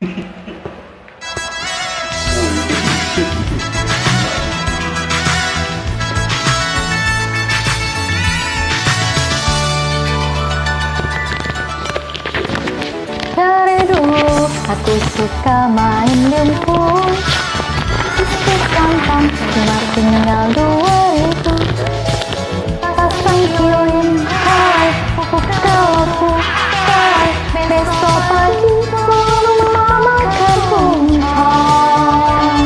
Dari dulu aku suka main lumpur. Sekarang cuma tinggal 2000. Pasang kilin, hai, aku kalau hai. Besok pagi mama keruntang.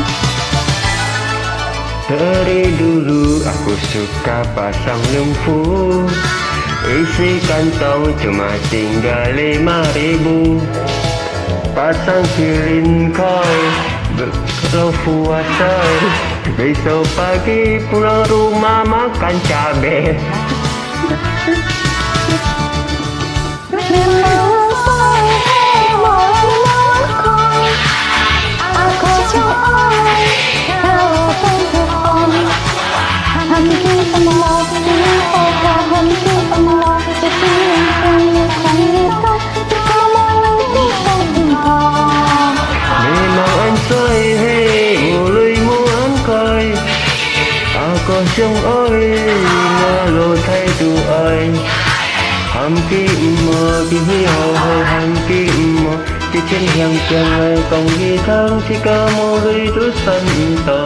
Dari dulu aku suka pasang lumpur. Isi kantong cuma tinggal 5.000. Pasang kilin koi kalau puasa. Besok pagi pulang rumah makan cabai. Memang saya malam-malam aku coba kalau untuk om. Hampir semua hampir semua sesuatu yang kita kamu tidak tinggal. Memang anh say hey mulai muốn coi. Có trong ơi ngờ lộ thay từ ai. Hàm kim mơ khi hồ hồ hàm kim mơ chỉ trên hàng chân ai còn đi thang chỉ có một lý thứ sân tò.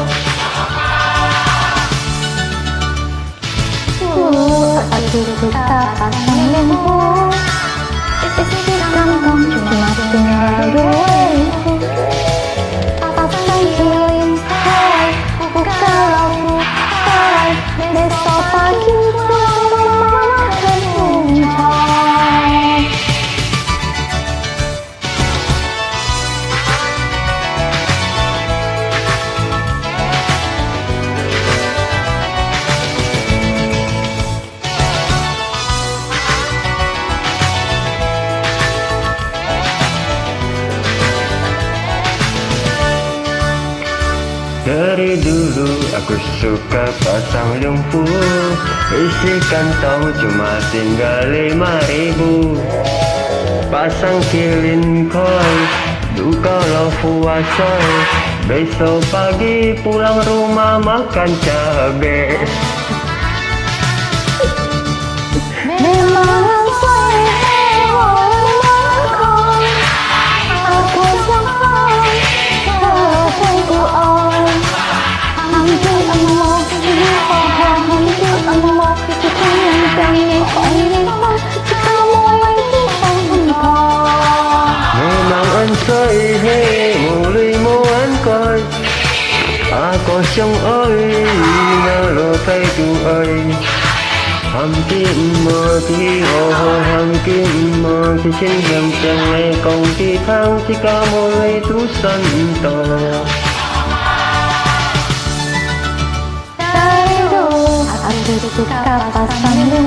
Aku suka pasang lumpur. Isi kantong cuma tinggal 2000. Pasang kilin, hai, aku kalau hai. Besok pagi mama keruntang. Dari dulu aku suka pasang lumpur. Isi kantong cuma tinggal 5.000. Pasang kilin koi kalau puasa. Besok pagi pulang rumah makan cabai. Memang saya malam-malam aku coba kalau untuk om. Hampir semua hampir semua sesuatu yang kita kamu tidak tinggal. Memang anh say hey mulai muốn coi. Có trong ơi ngờ lộ thay từ ai. Hàm kim mơ khi hồ hồ hàm kim mơ khi trên hàng chân này còn đi thang chỉ có một lấy tú sân tò. Dari dulu aku suka pasang lumpur.